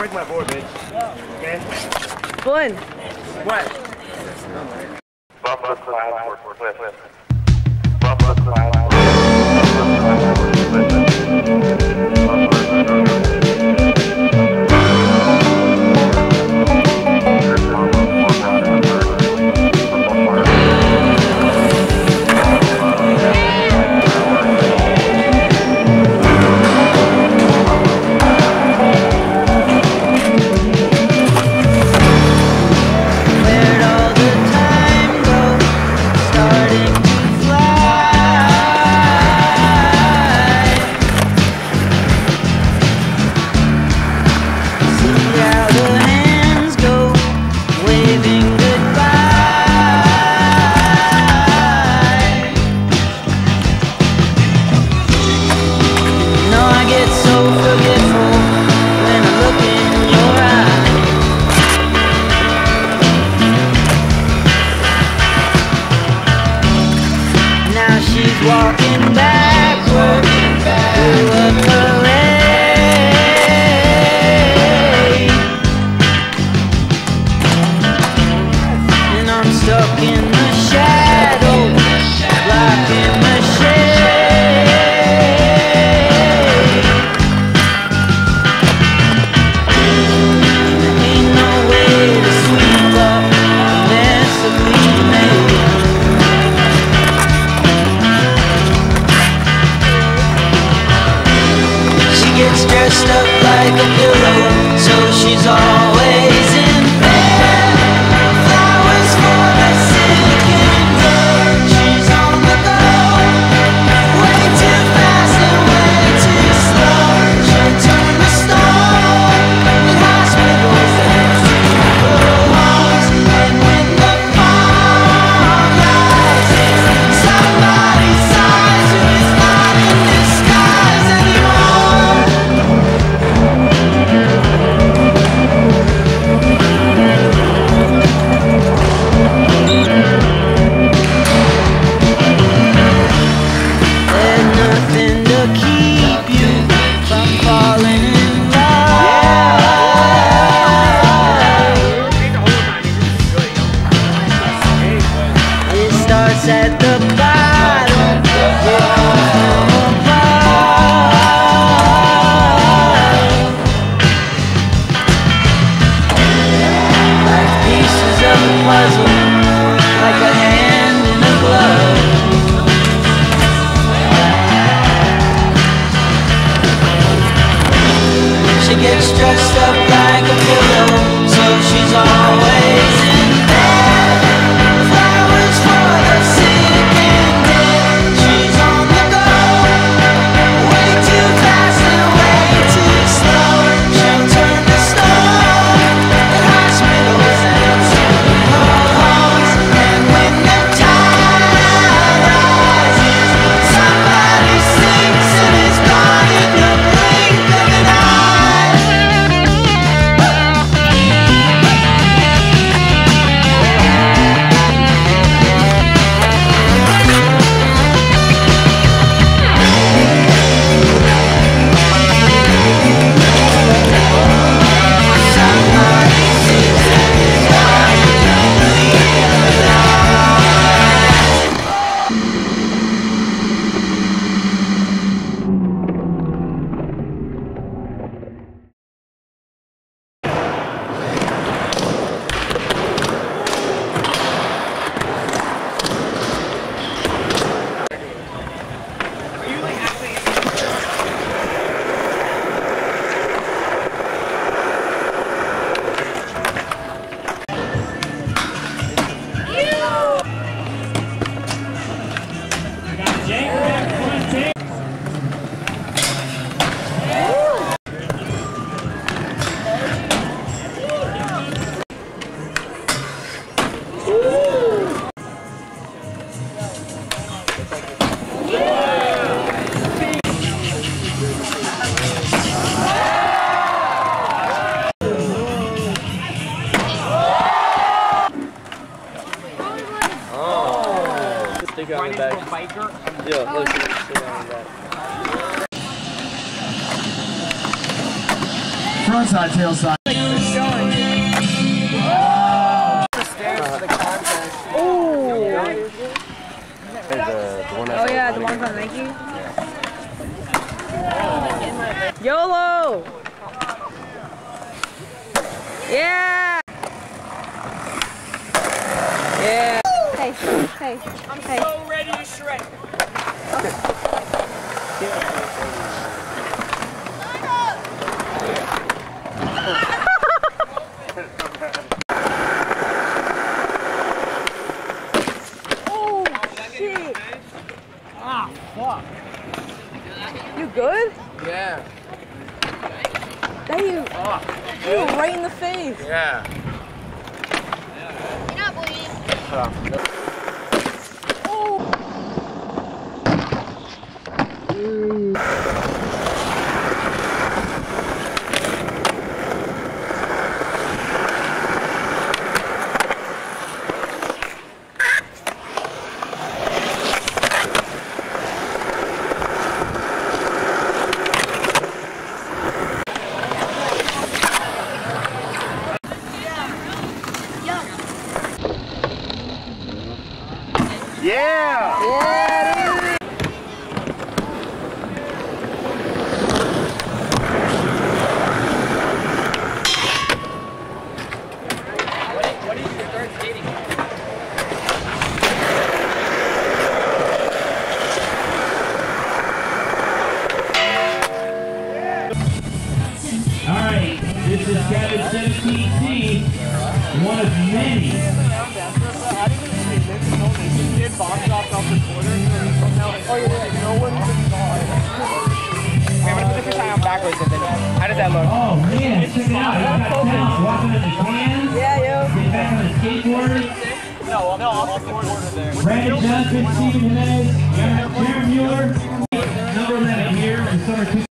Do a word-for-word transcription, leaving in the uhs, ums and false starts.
break my board, bitch. Okay? Flynn. What? Buffalo cloud for Cliff. Buffalo cloud for walking backward through a parade, and I'm stuck in the shadow, blocking the shade. There ain't no way to sweep up the mess that we made. Gets dressed up like a pillow, so she's always in bed. Flowers for the sick and dead. She's on the go, way too fast and way too slow. She'll turn the stone in hospitals and funeral homes. And when the fog rises, somebody sighs who is not in disguise anymore. There's nothing to keep you from falling in love. It starts at the bottom, it comes from above. Like pieces of a puzzle, like a hand in a glove. She gets dressed up like a pillow, so she's always in bed. Flowers for the sick and dead. She's on the go, way too fast and way too slow. She'll turn to stone at hospitals and funeral homes. And when the tide rises, somebody sinks and is gone in the blink of an eye. Somebody sinks and is gone in the blink of an Stick it on the back. Yeah, let's stick it on the back. front side, tail side. Like, keep going. Oh! The stairs for the contest. Oh! Oh yeah, the ones on Nike? YOLO! Yeah! Yeah! Hey, hey, I'm hey. so ready to shred. Oh, shit. Ah, fuck. You good? Yeah. That you, Oh, you were right in the face. yeah. You're not bleeding. Yeah! Yeah, dude. What did you start skating? All right, this is Cabin seventeen C, one of many. Backwards and then how does that look? Oh man, check it out. He's got talent. Walking in the cans. Yeah, yo. Getting back on the skateboard. No, well, no, I'll skateboard there. Brandon Johnson, Stephen Jimenez, Jaren Mueller, number eleven here in summer two.